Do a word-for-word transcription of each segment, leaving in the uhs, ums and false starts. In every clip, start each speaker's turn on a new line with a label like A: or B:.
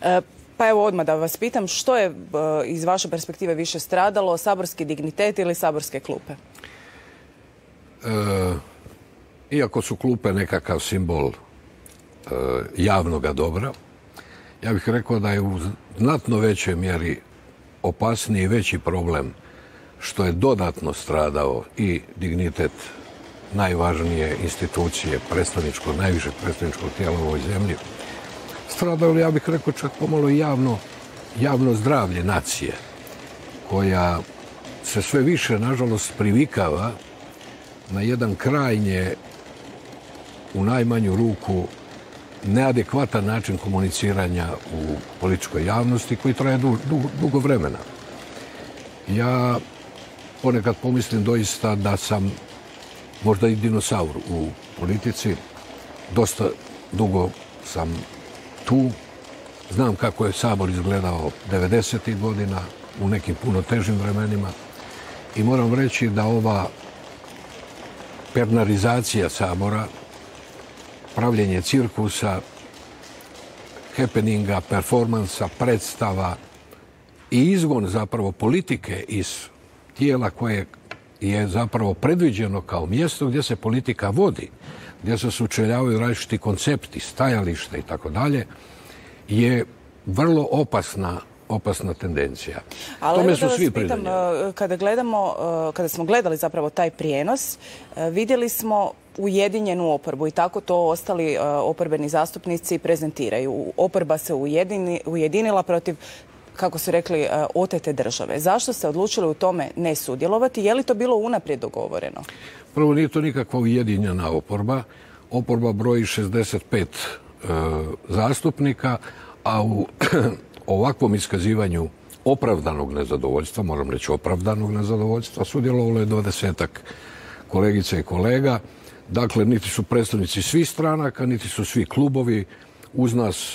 A: Pa evo odmah da vas pitam, što je iz vaše perspektive više stradalo, saborski dignitet ili saborske klupe?
B: E, iako su klupe nekakav simbol e, javnoga dobra, ja bih rekao da je u znatno većoj mjeri opasniji i veći problem što je dodatno stradao i dignitet najvažnije institucije predstavničkog, najvišeg predstavničkog tijela u ovoj zemlji. Stradao li, ja bih rekao, čak pomalo i javno, javno zdravlje nacije, koja se sve više, nažalost, privikava na jedan krajnje, u najmanju ruku, neadekvatan način komuniciranja u političkoj javnosti koji traje du, du, dugo vremena. Ja ponekad pomislim doista da sam možda i dinosaur u politici. Dosta dugo sam tu. Znam kako je Sabor izgledao devedesetih godina u nekim puno težim vremenima i moram reći da ova pernarizacija Sabora, pravljenje cirkusa, happeninga, performansa, predstava i izgon zapravo politike iz tijela koje je zapravo predviđeno kao mjesto gdje se politika vodi, gdje se sučeljavaju različiti koncepti, stajališta i tako dalje, je vrlo opasna opasna tendencija.
A: Ali tome su svi pridonijeli. Kada gledamo, kada smo gledali zapravo taj prijenos, vidjeli smo ujedinjenu oporbu i tako to ostali oporbeni zastupnici prezentiraju. Oporba se ujedini, ujedinila protiv, kako su rekli, otete države. Zašto ste odlučili u tome ne sudjelovati? Je li to bilo unaprijed dogovoreno?
B: Prvo, nije to nikakva ujedinjena oporba. Oporba broji šezdeset pet e, zastupnika, a u ovakvom iskazivanju opravdanog nezadovoljstva, moram reći opravdanog nezadovoljstva, sudjelovalo je dvadesetak kolegica i kolega. Dakle, niti su predstavnici svih stranaka, niti su svi klubovi uz nas e,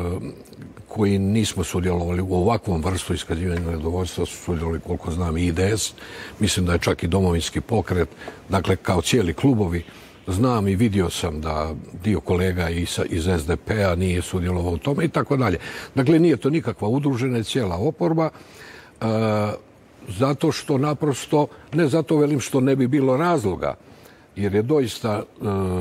B: koji nismo sudjelovali u ovakvom vrstu iskazivanja nezadovoljstva, su sudjelovali, koliko znam, i I D S. Mislim da je čak i Domovinski pokret. Dakle, kao cijeli klubovi, znam i vidio sam da dio kolega iz S D P-a nije sudjelovao u tome i tako dalje. Dakle, nije to nikakva udružena cijela oporba, e, zato što naprosto, ne zato velim što ne bi bilo razloga, jer je doista e,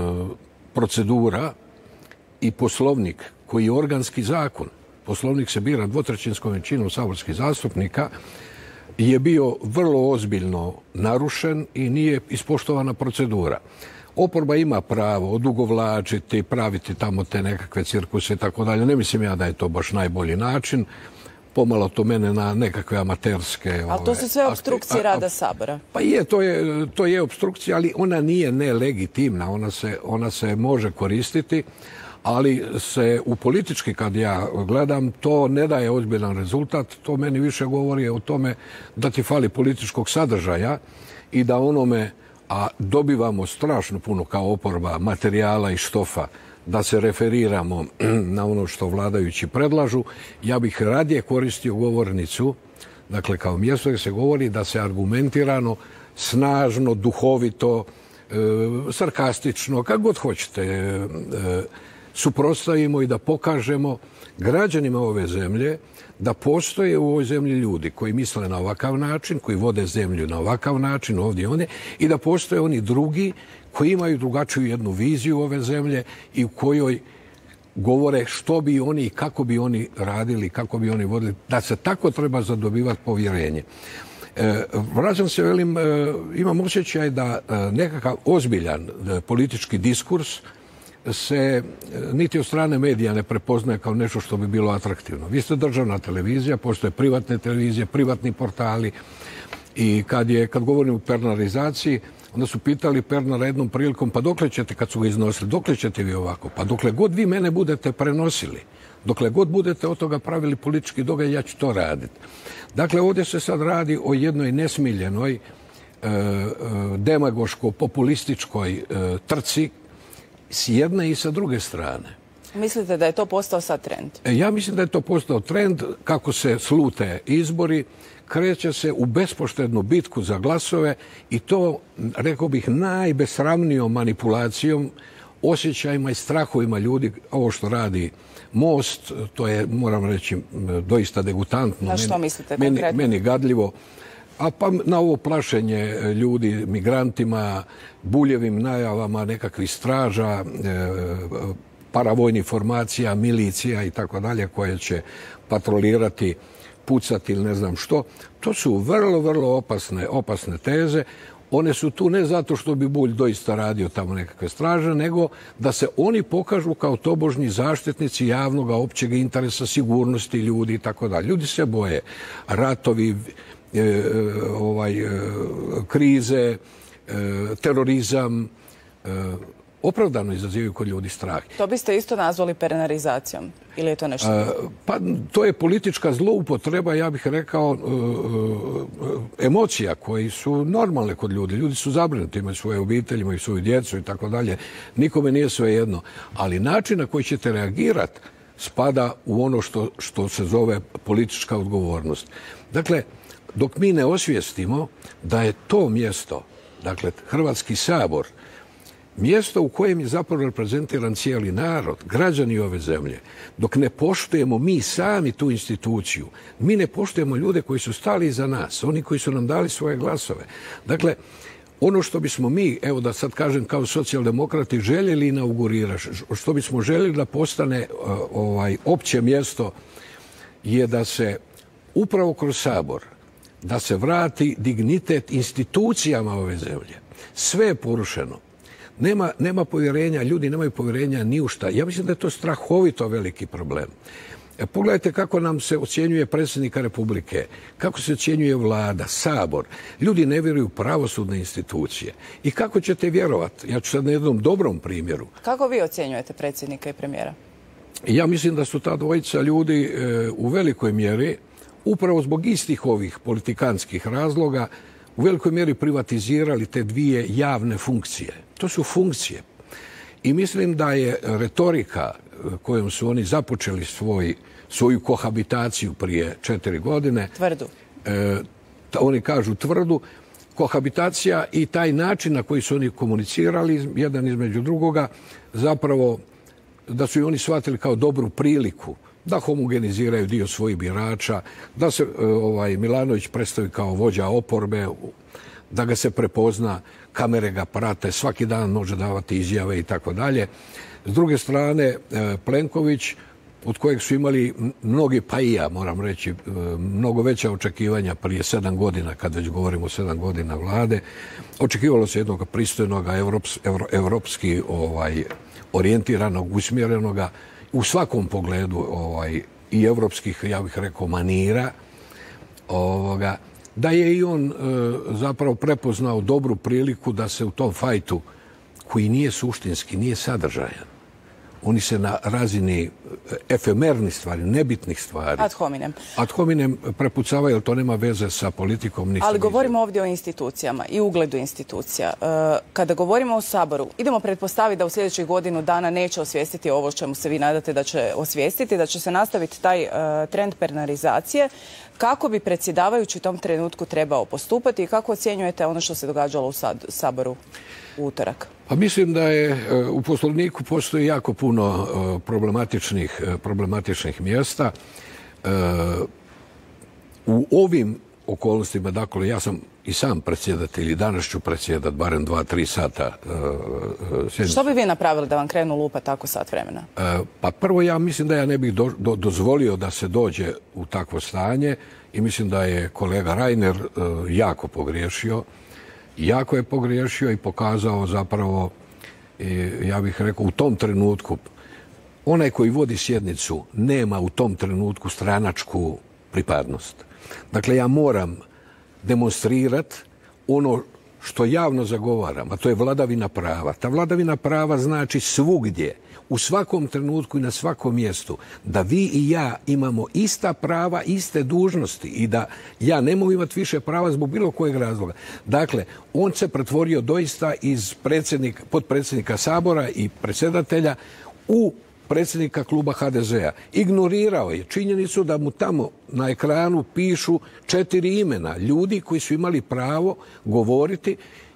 B: procedura i poslovnik koji je organski zakon, poslovnik se bira dvotrećinskom većinom saborskih zastupnika, je bio vrlo ozbiljno narušen i nije ispoštovana procedura. Oporba ima pravo odugovlačiti, praviti tamo te nekakve cirkuse i tako dalje. Ne mislim ja da je to baš najbolji način. Pomalo to mene na nekakve amaterske...
A: Ali to su sve opstrukcije rada Sabora.
B: Pa je, to je, to je opstrukcija, ali ona nije nelegitimna. Ona se, ona se može koristiti, ali se u politički, kad ja gledam, to ne daje ozbiljan rezultat. To meni više govori o tome da ti fali političkog sadržaja i da onome, a dobivamo strašno puno kao oporba materijala i štofa, da se referiramo na ono što vladajući predlažu. Ja bih radije koristio govornicu, dakle kao mjesto gdje se govori, da se argumentirano, snažno, duhovito, e, sarkastično, kako god hoćete, e, suprotstavimo i da pokažemo građanima ove zemlje da postoje u ovoj zemlji ljudi koji misle na ovakav način, koji vode zemlju na ovakav način, ovdje i one, i da postoje oni drugi koji imaju drugačiju jednu viziju ove zemlje i u kojoj govore što bi oni i kako bi oni radili, kako bi oni vodili, da se tako treba zadobivati povjerenje. E, vraćam se, velim, e, imam osjećaj da e, nekakav ozbiljan e, politički diskurs se niti od strane medija ne prepoznaje kao nešto što bi bilo atraktivno. Vi ste državna televizija, postoje privatne televizije, privatni portali i kad, je, kad govorim o pernarizaciji, onda su pitali Pernara jednom prilikom, pa dokle ćete, kad su ga iznosili, dokle ćete vi ovako? Pa dokle god vi mene budete prenosili, dokle god budete od toga pravili politički događaj, ja ću to raditi. Dakle, ovdje se sad radi o jednoj nesmiljenoj, e, demagoško-populističkoj e, trci s jedne i sa druge strane.
A: Mislite da je to postao sad trend?
B: Ja mislim da je to postao trend. Kako se slute izbori, kreće se u bespoštednu bitku za glasove i to, rekao bih, najbesramnijom manipulacijom osjećajima i strahovima ljudi. Ovo što radi Most, to je, moram reći, doista degutantno.
A: Na što mislite
B: meni,
A: konkretno?
B: Meni gadljivo. A pa na ovo plašenje ljudi migrantima, buljevim najavama nekakvih straža, paravojnih formacija, milicija i tako dalje koje će patrolirati, pucati ili ne znam što. To su vrlo, vrlo opasne, opasne teze. One su tu ne zato što bi Bulj doista radio tamo nekakve straže, nego da se oni pokažu kao tobožnji zaštitnici javnog općeg interesa, sigurnosti ljudi i tako dalje. Ljudi se boje. Ratovi, e, ovaj, e, krize, e, terorizam, e, opravdano izazivaju kod ljudi strah.
A: To biste isto nazvali perenarizacijom? Ili je to nešto?
B: A, pa to je politička zloupotreba, ja bih rekao, emocija koji su normalne kod ljudi. Ljudi su zabrinuti, imaju svoje obitelji, imaju svoju djecu i tako dalje. Nikome nije svejedno. Ali način na koji ćete reagirati spada u ono što, što se zove politička odgovornost. Dakle, dok mi ne osvijestimo da je to mjesto, dakle, Hrvatski sabor, mjesto u kojem je zapravo reprezentiran cijeli narod, građani ove zemlje, dok ne poštujemo mi sami tu instituciju, mi ne poštujemo ljude koji su stali iza nas, oni koji su nam dali svoje glasove. Dakle, ono što bismo mi, evo da sad kažem kao socijaldemokrati, željeli inaugurirati, što bismo željeli da postane ovaj, opće mjesto, je da se upravo kroz Sabor, da se vrati dignitet institucijama ove zemlje. Sve je porušeno. Nema, nema povjerenja, ljudi nemaju povjerenja ni u šta. Ja mislim da je to strahovito veliki problem. E, pogledajte kako nam se ocjenjuje predsjednika Republike, kako se ocjenjuje vlada, Sabor. Ljudi ne vjeruju u pravosudne institucije. I kako ćete vjerovati? Ja ću sad na jednom dobrom primjeru.
A: Kako vi ocjenjujete predsjednika i premijera?
B: Ja mislim da su ta dvojica ljudi e, u velikoj mjeri, upravo zbog istih ovih politikanskih razloga, u velikoj mjeri privatizirali te dvije javne funkcije. To su funkcije. I mislim da je retorika kojom su oni započeli svoj, svoju kohabitaciju prije četiri godine.
A: Tvrdu.
B: E, oni kažu tvrdu. Kohabitacija i taj način na koji su oni komunicirali, jedan između drugoga, zapravo da su i oni shvatili kao dobru priliku da homogeniziraju dio svojih birača, da se ovaj, Milanović predstavi kao vođa oporbe, da ga se prepozna, kamere ga prate, svaki dan može davati izjave i tako dalje. S druge strane, Plenković, od kojeg su imali mnogi, pa i ja moram reći, mnogo veća očekivanja prije sedam godina, kad već govorimo o sedam godina vlade, očekivalo se jednog pristojnog, evrops, evro, evropski ovaj, orijentiranog, usmjerenoga, u svakom pogledu ovaj, i evropskih, ja bih rekao, manira, ovoga, da je i on e, zapravo prepoznao dobru priliku da se u tom fajtu, koji nije suštinski, nije sadržajan, oni se na razini efemernih stvari, nebitnih stvari.
A: Ad hominem.
B: Ad hominem prepucavaju, jer to nema veze sa politikom. Ni
A: Ali govorimo ovdje o institucijama i ugledu institucija. Kada govorimo o Saboru, idemo pretpostaviti da u sljedećih godinu dana neće osvijestiti ovo čemu se vi nadate da će osvijestiti, da će se nastaviti taj trend pernarizacije. Kako bi predsjedavajući u tom trenutku trebao postupati i kako ocjenjujete ono što se događalo u Saboru u utorak?
B: Pa mislim da je u Poslovniku postoji jako puno problematičnih, problematičnih mjesta. U ovim okolnostima, dakle, ja sam i sam predsjedatelj i danas ću predsjedati barem dva, tri sata. Sjednicu.
A: Što bi vi napravili da vam krenu lupa tako sat vremena?
B: Pa prvo, ja mislim da ja ne bih do, do, dozvolio da se dođe u takvo stanje i mislim da je kolega Reiner jako pogriješio. Jako je pogriješio i pokazao zapravo, ja bih rekao, u tom trenutku, onaj koji vodi sjednicu nema u tom trenutku stranačku pripadnost. Dakle, ja moram demonstrirati ono što javno zagovaram, a to je vladavina prava. Ta vladavina prava znači svugdje, u svakom trenutku i na svakom mjestu, da vi i ja imamo ista prava, iste dužnosti i da ja ne mogu imati više prava zbog bilo kojeg razloga. Dakle, on se pretvorio doista iz predsjednika, potpredsjednika Sabora i predsjedatelja u predsjednika kluba ha de zea. Ignorirao je činjenicu da mu tamo na ekranu pišu četiri imena ljudi koji su imali pravo govoriti.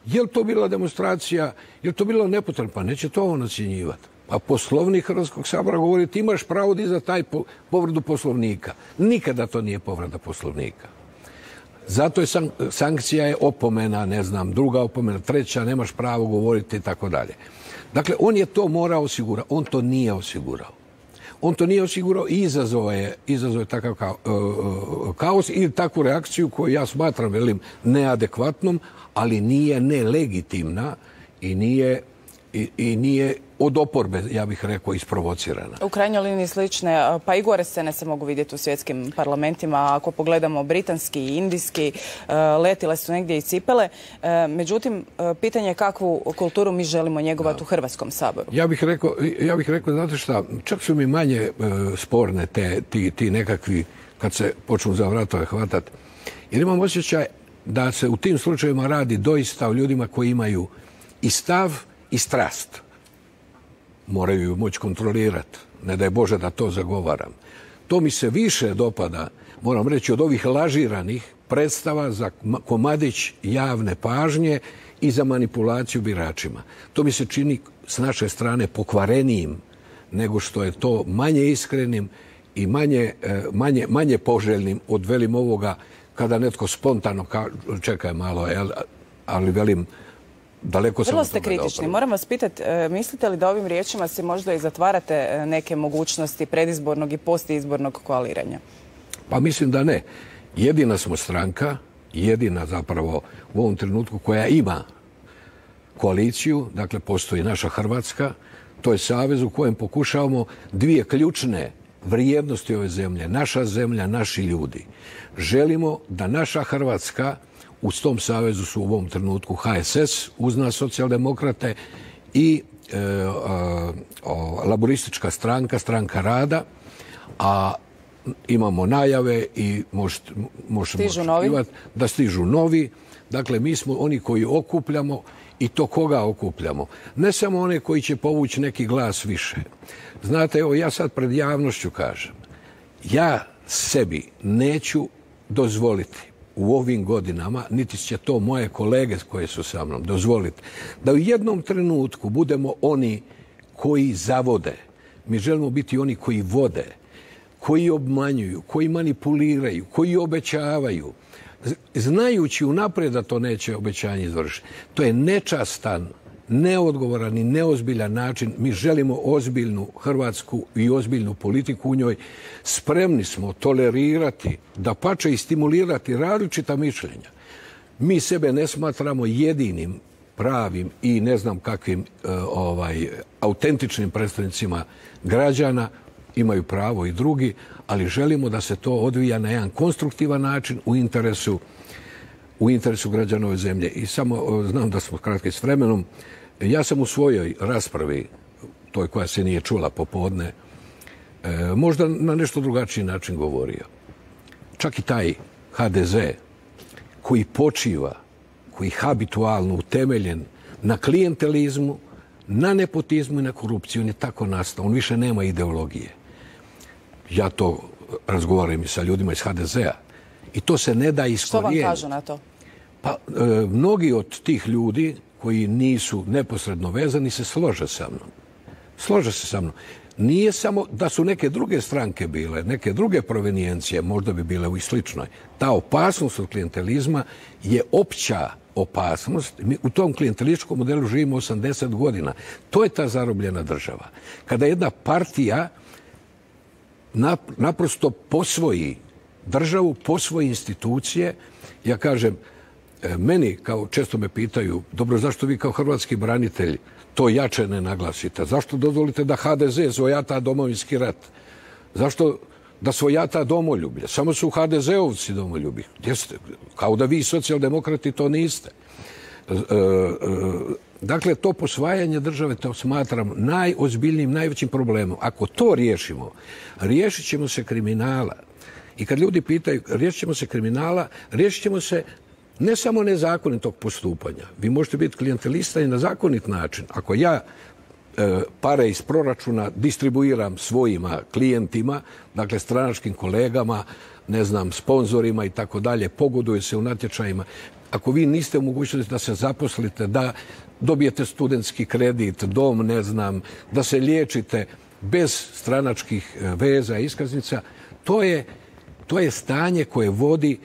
B: Je li to bila demonstracija, je li to bilo nepotrebno? Pa neće to on ocjenjivati. A Poslovnik Hrvatskog sabora govori ti imaš pravo da za taj povredu Poslovnika. Nikada to nije povreda Poslovnika. Zato je sankcija je opomena, ne znam, druga opomena, treća, nemaš pravo govoriti i tako dalje. Dakle, on je to morao osigurati. On to nije osigurao. On to nije osigurao i izazvao je, izazvao je takav kao, uh, kaos ili takvu reakciju koju ja smatram, velim, neadekvatnom, ali nije nelegitimna i nije, i, i nije od oporbe, ja bih rekao, isprovocirana.
A: U krajnjoj liniji slične, pa i gore scene se mogu vidjeti u svjetskim parlamentima. Ako pogledamo britanski i indijski, letile su negdje i cipele. Međutim, pitanje je kakvu kulturu mi želimo njegovati u Hrvatskom saboru.
B: Ja bih rekao, ja bih rekao, znate šta, čak su mi manje sporne te, ti, ti nekakvi, kad se počnu za vratove hvatati. Jer imam osjećaj da se u tim slučajevima radi doista o ljudima koji imaju i stav i strast. Moraju ju moći kontrolirati. Ne daj Bože da to zagovaram. To mi se više dopada, moram reći, od ovih lažiranih predstava za komadić javne pažnje i za manipulaciju biračima. To mi se čini s naše strane pokvarenijim nego što je to manje iskrenim i manje, manje, manje poželjnim od, velim, ovoga kada netko spontano kaže, čekaj malo, ali velim, daleko sam.
A: Vrlo ste kritični. Moram vas pitati, mislite li da ovim riječima si možda i zatvarate neke mogućnosti predizbornog i postizbornog koaliranja?
B: Pa mislim da ne. Jedina smo stranka, jedina zapravo u ovom trenutku koja ima koaliciju, dakle postoji naša Hrvatska, to je savez u kojem pokušavamo dvije ključne vrijednosti ove zemlje, naša zemlja, naši ljudi. Želimo da naša Hrvatska, u tom savezu su u ovom trenutku H S S, uz nas socijaldemokrate i e, a, a, laboristička stranka, stranka rada, a imamo najave i možete, možemo očekivati da stižu novi. Dakle, mi smo oni koji okupljamo i to koga okupljamo. Ne samo one koji će povući neki glas više. Znate, evo ja sad pred javnošću kažem, ja sebi neću dozvoliti u ovim godinama, niti će to moje kolege koje su sa mnom dozvoliti, da u jednom trenutku budemo oni koji zavode. Mi želimo biti oni koji vode, koji obmanjuju, koji manipuliraju, koji obećavaju, znajući unaprijed da to neće obećanje izvršiti. To je nečastan, neodgovoran i neozbiljan način. Mi želimo ozbiljnu Hrvatsku i ozbiljnu politiku u njoj. Spremni smo tolerirati, dapače i stimulirati različita mišljenja. Mi sebe ne smatramo jedinim pravim i ne znam kakvim uh, ovaj, autentičnim predstavnicima građana. Imaju pravo i drugi, ali želimo da se to odvija na jedan konstruktivan način u interesu, u interesu građana ove zemlje. I samo znam da smo kratki s vremenom. Ja sam u svojoj raspravi, toj koja se nije čula popodne, e, možda na nešto drugačiji način govorio. Čak i taj H D Z koji počiva, koji habitualno utemeljen na klijentelizmu, na nepotizmu i na korupciju, on je tako nastao. On više nema ideologije. Ja to razgovaram i sa ljudima iz H D Z-a. I to se ne da iskorijeniti.
A: Što vam kažu na to?
B: Pa, e, mnogi od tih ljudi koji nisu neposredno vezani se slože sa mnom. Slože se sa mnom. Nije samo da su neke druge stranke bile, neke druge provenijencije, možda bi bile u sličnoj. Ta opasnost od klijentelizma je opća opasnost. Mi u tom klijentelističkom modelu živimo osamdeset godina. To je ta zarobljena država. Kada jedna partija naprosto posvoji državu, posvoji institucije, ja kažem, meni, kao često me pitaju, dobro, zašto vi kao hrvatski branitelj to jače ne naglasite? Zašto dozvolite da H D Z svojata domovinski rat? Zašto da svojata domoljublje? Samo su H D Z-ovci domoljubi. Jeste, kao da vi socijaldemokrati to niste. E, e, dakle, to posvajanje države to smatram najozbiljnijim, najvećim problemom. Ako to riješimo, riješit ćemo se kriminala. I kad ljudi pitaju, riješit ćemo se kriminala, riješit ćemo se ne samo nezakonitog postupanja. Vi možete biti klijentelista i na zakonit način. Ako ja e, pare iz proračuna distribuiram svojima klijentima, dakle stranačkim kolegama, ne znam, sponzorima i tako dalje, pogoduje se u natječajima, ako vi niste u mogućnosti da se zaposlite, da dobijete studentski kredit, dom, ne znam, da se liječite bez stranačkih veza i iskaznica, to je, to je stanje koje vodi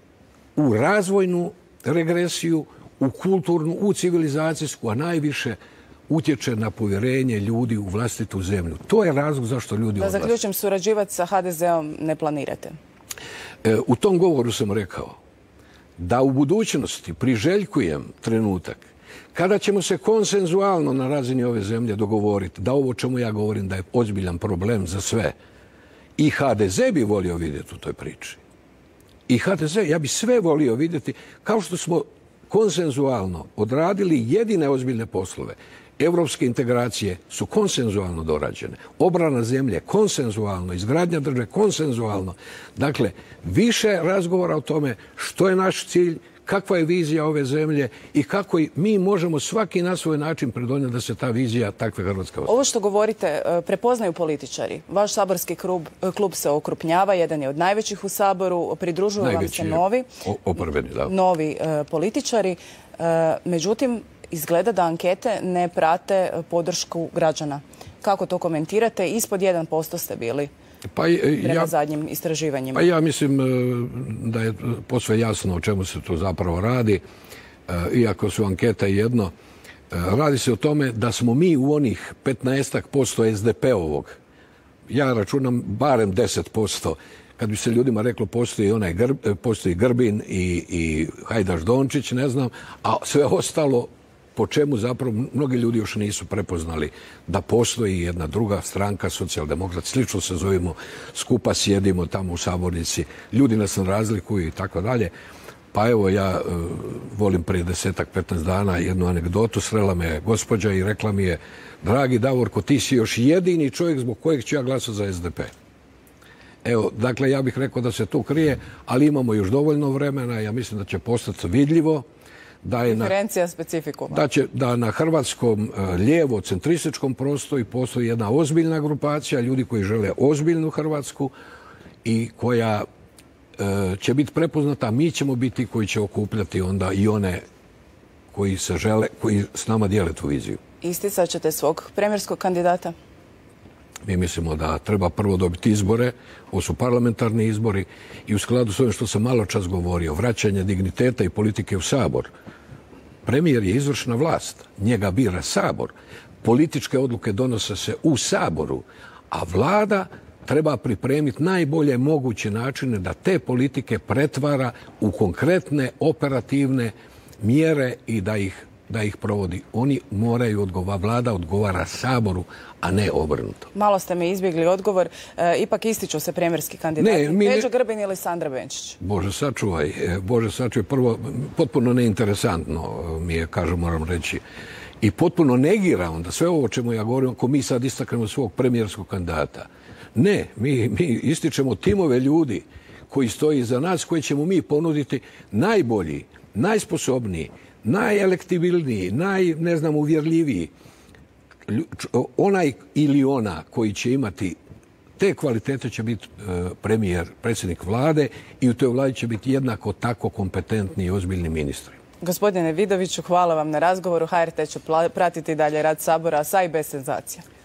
B: u razvojnu regresiju, u kulturnu, u civilizacijsku, a najviše utječe na povjerenje ljudi u vlastitu zemlju. To je razlog zašto ljudi odlaze.
A: Da zaključim, surađivati sa ha de zeom ne planirate?
B: E, u tom govoru sam rekao da u budućnosti priželjkujem trenutak kada ćemo se konsenzualno na razini ove zemlje dogovoriti da ovo čemu ja govorim da je ozbiljan problem za sve. I ha de ze bi volio vidjeti u toj priči. I ha de ze, ja bi sve volio vidjeti, kao što smo konsenzualno odradili jedine ozbiljne poslove. Evropske integracije su konsenzualno dorađene. Obrana zemlje konsenzualno, izgradnja države konsenzualno. Dakle, više razgovora o tome što je naš cilj, kakva je vizija ove zemlje i kako mi možemo svaki na svoj način pridonijeti da se ta vizija takve Hrvatske ostane.
A: Ovo što govorite prepoznaju političari. Vaš saborski klub, klub se okrupnjava, jedan je od najvećih u Saboru, pridružuju vam se novi,
B: oporbeni, da.
A: novi e, političari. E, međutim, izgleda da ankete ne prate podršku građana. Kako to komentirate? Ispod jedan posto ste bili. Pa prema ja, zadnjim istraživanjima.
B: Pa ja mislim da je posve jasno o čemu se tu zapravo radi. Iako su ankete jedno, radi se o tome da smo mi u onih petnaestak posto es de pe ovog, ja računam barem deset posto, kad bi se ljudima reklo postoji onaj Grb, postoji Grbin i, i Hajdaš Dončić, ne znam, a sve ostalo po čemu zapravo mnogi ljudi još nisu prepoznali da postoji jedna druga stranka, socijaldemokrat, slično se zovemo, skupa sjedimo tamo u sabornici, ljudi nas razlikuju i tako dalje. Pa evo, ja uh, volim prije desetak, petnaest dana jednu anegdotu, srela me gospođa i rekla mi je, dragi Davorko, ti si još jedini čovjek zbog kojeg ću ja glasati za es de pe. Evo, dakle, ja bih rekao da se tu krije, ali imamo još dovoljno vremena, ja mislim da će postati vidljivo. Da je
A: diferencija specifikuma.
B: Da će da na hrvatskom lijevo centrističkom prostoru postoji jedna ozbiljna grupacija ljudi koji žele ozbiljnu Hrvatsku i koja e, će biti prepoznata, mi ćemo biti koji će okupljati onda i one koji se žele, koji s nama dijele tu viziju.
A: Isticat ćete svog premijerskog kandidata?
B: Mi mislimo da treba prvo dobiti izbore, ovo su parlamentarni izbori i u skladu s ovim što sam malo čas govorio, vraćanje digniteta i politike u Sabor. Premijer je izvršna vlast, njega bira Sabor. Političke odluke donose se u Saboru, a vlada treba pripremiti najbolje moguće načine da te politike pretvara u konkretne operativne mjere i da ih da ih provodi. Oni moraju odgovarati, vlada odgovara Saboru, a ne obrnuto.
A: Malo ste mi izbjegli odgovor. E, ipak ističu se premijerski kandidati. Peđa Grbin ili Sandra Benčić?
B: Bože sačuvaj. Bože sačuvaj. Prvo, potpuno neinteresantno mi je, kažem, moram reći. I potpuno negira onda sve ovo o čemu ja govorim, ako mi sad istaknemo svog premijerskog kandidata. Ne, mi, mi ističemo timove ljudi koji stoji za nas, koji ćemo mi ponuditi najbolji, najsposobniji, najelektibilniji, naj, ne znam, uvjerljiviji, onaj ili ona koji će imati te kvalitete će biti premijer, predsjednik vlade i u toj vladi će biti jednako tako kompetentni i ozbiljni ministri.
A: Gospodine Vidoviću, hvala vam na razgovoru. ha er te će pratiti dalje rad Sabora, sa i bez senzacija.